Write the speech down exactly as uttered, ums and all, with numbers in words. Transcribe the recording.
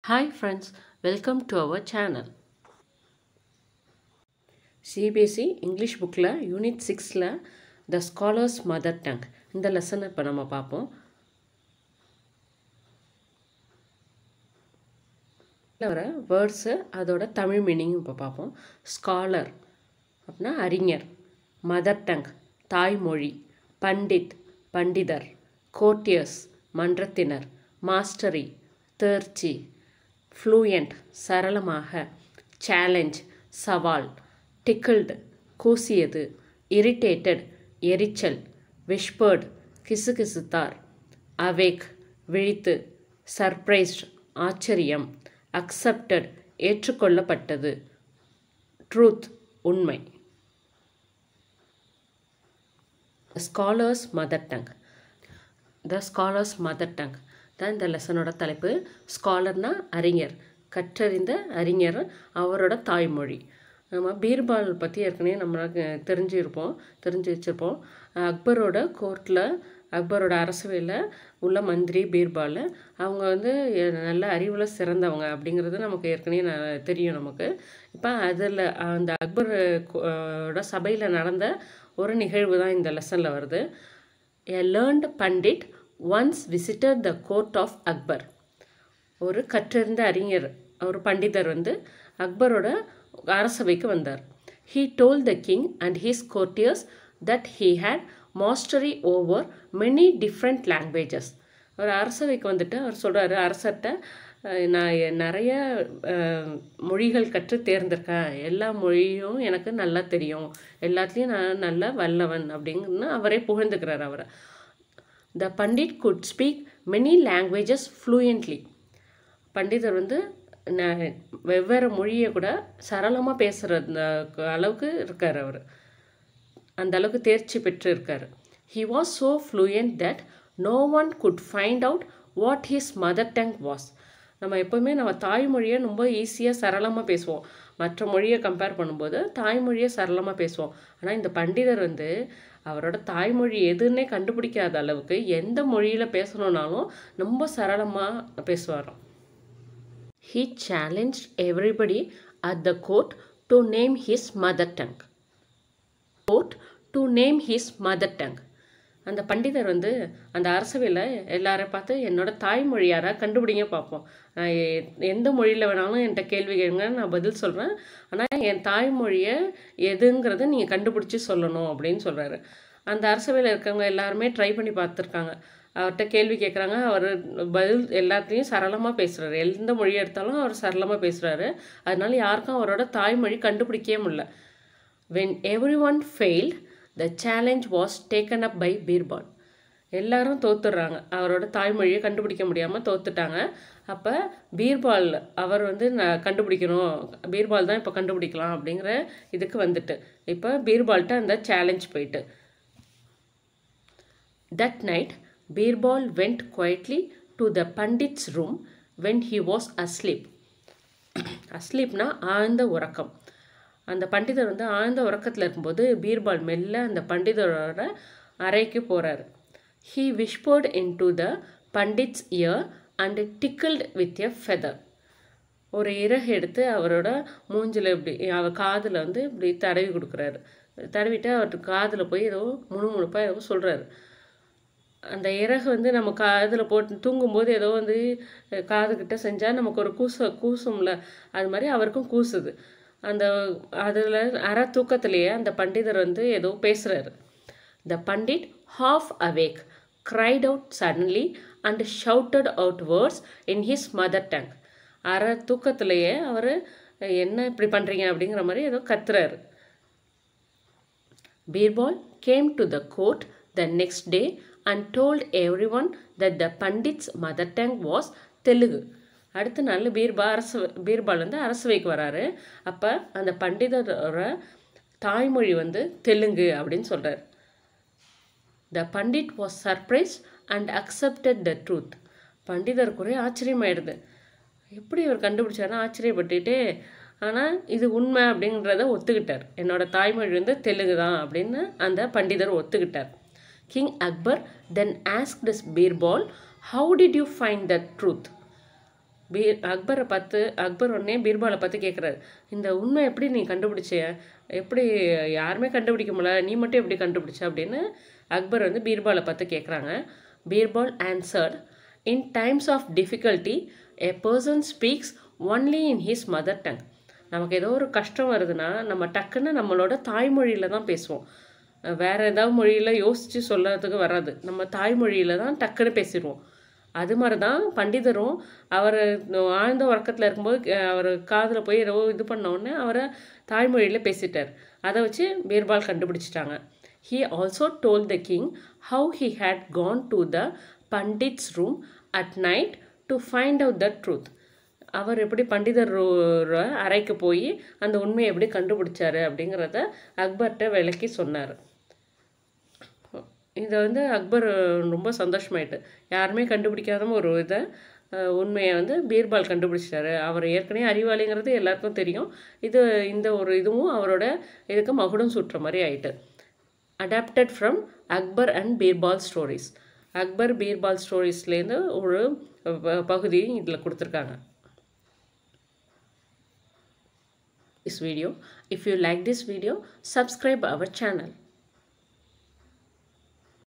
Hi friends, welcome to our channel. C B S E English bookல Unit sixல The Scholar's Mother Tongue இந்த லெசனை இப்போ நம்ம பார்ப்போம். இதில் வர வேர்ட்ஸு அதோட தமிழ் மீனிங் இப்போ பார்ப்போம். ஸ்காலர் அப்படின்னா அறிஞர், மதர் டங் தாய்மொழி, பண்டிட் பண்டிதர், கோர்ட்டியர்ஸ் மன்றத்தினர், மாஸ்டரி தேர்ச்சி, ஃப்ளூயண்ட் சரளமாக, சேலஞ்ச் சவால், டிக்கிள்டு கூசியது, இரிட்டேட்டட் எரிச்சல், விஷ்பர்டு கிசுகிசுத்தார், அவேக் விழித்து, சர்ப்ரைஸ்ட் ஆச்சரியம், அக்செப்டட் ஏற்றுக்கொள்ளப்பட்டது, ட்ரூத் உண்மை. Scholar's mother tongue. The scholar's mother tongue தான் இந்த லெசனோட தலைப்பு. ஸ்காலர்னா அறிஞர், கற்றறிந்த அறிஞர், அவரோட தாய்மொழி. நம்ம பீர்பால் பற்றி ஏற்கனவே நம்மளுக்கு தெரிஞ்சிருப்போம் தெரிஞ்சு வச்சுருப்போம். அக்பரோட கோர்ட்டில், அக்பரோட அரசவையில் உள்ள மந்திரி பீர்பால். அவங்க வந்து நல்ல அறிவில் சிறந்தவங்க அப்படிங்கிறது நமக்கு ஏற்கனவே ந தெரியும் நமக்கு. இப்போ அதில் அந்த அக்பரோட சபையில் நடந்த ஒரு நிகழ்வு தான் இந்த லெசனில் வருது. A learned pundit once visited the court of Akbar. ஒரு கற்றறிந்த அறிஞர், ஒரு பண்டிதர் வந்து அக்பரோட அரசவைக்கு வந்தார். He told the king and his courtiers that he had mastery over many different languages. அவர் அரசவைக்கு வந்துட்டு அவர் சொல்கிறாரு, அரசர்கிட்ட நான் நிறைய மொழிகள் கற்று தேர்ந்திருக்கேன், எல்லா மொழியும் எனக்கு நல்லா தெரியும், எல்லாத்துலேயும் நான் நல்லா வல்லவன் அப்படின்னு அவரே புகழ்ந்துக்கிறார் அவரை. The pandit could speak many languages fluently. பண்டிதர் வந்து வெவ்வேறு மொழியை கூட சரளமாக பேசுகிற அளவுக்கு இருக்கார் அவர், அந்த அளவுக்கு தேர்ச்சி பெற்று இருக்கார். He was so fluent that no one could find out what his mother tongue was. நம்ம எப்போவுமே நம்ம தாய்மொழியை ரொம்ப ஈஸியாக சரளமாக பேசுவோம், மற்ற மொழியை கம்பேர் பண்ணும்போது தாய்மொழியை சரளமாக பேசுவோம். ஆனால் இந்த பண்டிதர் வந்து அவரோட தாய்மொழி எதுன்னே கண்டுபிடிக்காத அளவுக்கு எந்த மொழியில் பேசணுன்னாலும் ரொம்ப சரளமாக பேசுவாராம். He challenged everybody at the court to name his mother tongue. Court to name his mother tongue. அந்த பண்டிதர் வந்து அந்த அரசவையில் எல்லாரையும் பார்த்து என்னோட தாய்மொழி யாராக கண்டுபிடிங்க பார்ப்போம், நான் எந்த மொழியில் வேணாலும் என்கிட்ட கேள்வி கேளுங்க, நான் பதில் சொல்கிறேன், ஆனால் என் தாய்மொழியை எதுங்கிறத நீங்கள் கண்டுபிடிச்சி சொல்லணும் அப்படின்னு சொல்கிறாரு. அந்த அரசவையில் இருக்கவங்க எல்லாருமே ட்ரை பண்ணி பார்த்துருக்காங்க, அவர்கிட்ட கேள்வி கேட்குறாங்க, அவர் பதில் எல்லாத்தையும் சரளமாக பேசுகிறாரு, எந்த மொழி எடுத்தாலும் அவர் சரளமாக பேசுகிறாரு. அதனால யாருக்கும் அவரோட தாய்மொழி கண்டுபிடிக்கவே முடியல. When everyone failed, the challenge was taken up by Birbal. எல்லாரும் தோத்துடுறாங்க, அவரோட தாய்மொழியை கண்டுபிடிக்க முடியாமல் தோத்துட்டாங்க. அப்போ பீர்பால் அவர் வந்து நான் கண்டுபிடிக்கணும், பீர்பால் தான் இப்போ கண்டுபிடிக்கலாம் அப்படிங்கிற இதுக்கு வந்துட்டு இப்போ பீர்பால்கிட்ட அந்த சேலஞ்ச் போயிட்டு. That night, Birbal went quietly to the Pandit's room when he was asleep. அஸ்லீப்னா ஆழ்ந்த உறக்கம். அந்த பண்டிதர் வந்து ஆழ்ந்த உறக்கத்தில் இருக்கும்போது பீர்பால் மெல்ல அந்த பண்டிதரோட அறைக்கு போகிறார். He whispered into the Pandit's ear and tickled with a feather. ஒரு இறகு எடுத்து அவரோட மூஞ்சில் இப்படி அவர் காதில் வந்து இப்படி தடவி கொடுக்குறாரு. தடவிட்டு அவர்கிட்ட காதில் போய் ஏதோ முணுமுணுப்பாக ஏதோ சொல்கிறாரு. அந்த இறகு வந்து நம்ம காதில் போட்டு தூங்கும்போது ஏதோ வந்து காதுகிட்ட செஞ்சால் நமக்கு ஒரு கூச கூசும்ல, அது மாதிரி அவருக்கும் கூசுது. அந்த அதில் அற தூக்கத்திலேயே அந்த பண்டிதர் வந்து ஏதோ பேசுகிறாரு. த Pandit half awake cried out suddenly and shouted out words in his mother tongue. அற தூக்கத்திலேயே அவர் என்ன இப்படி பண்ணுறீங்க அப்படிங்கிற மாதிரி ஏதோ கத்துறாரு. Birbal came to the court the next day and told everyone that the Pandit's mother tongue was Telugu. அடுத்த நாள் பீர்பா அரசு பீர்பால் வந்து அரசவைக்கு வராரு. அப்போ அந்த பண்டிதரோட தாய்மொழி வந்து தெலுங்கு அப்படின்னு சொல்கிறார். The Pandit was surprised and accepted the truth. பண்டிதருக்கு ஒரே ஆச்சரியமாயிடுது, எப்படி இவர் கண்டுபிடிச்சாருன்னா ஆச்சரியப்பட்டுட்டே, ஆனால் இது உண்மை அப்படின்றத ஒத்துக்கிட்டார், என்னோட தாய்மொழி வந்து தெலுங்கு தான் அப்படின்னு அந்த பண்டிதர் ஒத்துக்கிட்டார். King Akbar then asked Birbal, how did you find that truth? பீர் அக்பரை பார்த்து அக்பர் உடனே பீர்பாலை பார்த்து கேட்குறாரு, இந்த உண்மை எப்படி நீ கண்டுபிடிச்ச, எப்படி யாருமே கண்டுபிடிக்க முடியல, நீ மட்டும் எப்படி கண்டுபிடிச்ச அப்படின்னு அக்பர் வந்து பீர்பாலை பார்த்து கேட்குறாங்க. Birbal answered, in times of difficulty a person speaks only in his mother tongue. நமக்கு ஏதோ ஒரு கஷ்டம் வருதுன்னா நம்ம டக்குன்னு நம்மளோட தாய்மொழியில் தான் பேசுவோம். வேறு ஏதாவது மொழியில் யோசித்து சொல்கிறதுக்கு வராது. நம்ம தாய்மொழியில் தான் டக்குன்னு பேசிடுவோம். அது மாதிரி தான் பண்டிதரும் அவர் ஆழ்ந்த உறக்கத்தில் இருக்கும்போது அவர் காதில் போய் ஏதோ இது பண்ணோடனே அவரை தாய்மொழியில் பேசிட்டார். அதை வச்சு பீர்பால் கண்டுபிடிச்சிட்டாங்க. He also told the king how he had gone to the pandit's room at night to find out the truth. அவர் எப்படி பண்டிதர் அறைக்கு போய் அந்த உண்மையை எப்படி கண்டுபிடிச்சாரு அப்படிங்கிறத அக்பர்கிட்ட விளக்கி சொன்னார். இதை வந்து அக்பர் ரொம்ப சந்தோஷமாயிட்டு, யாருமே கண்டுபிடிக்காத ஒரு இதை உண்மையை வந்து பீர்பால் கண்டுபிடிச்சிட்டாரு. அவர் ஏற்கனவே அறிவாளிங்கிறது எல்லாருக்கும் தெரியும். இது இந்த ஒரு இதுவும் அவரோட இதுக்கு மகுடம் சுட்டுற மாதிரி ஆயிட்டு. Adapted from Akbar and Birbal stories. Akbar Birbal ஸ்டோரிஸ்லேருந்து ஒரு பகுதி இதில் கொடுத்துருக்காங்க. This video. If you like this video, subscribe our channel.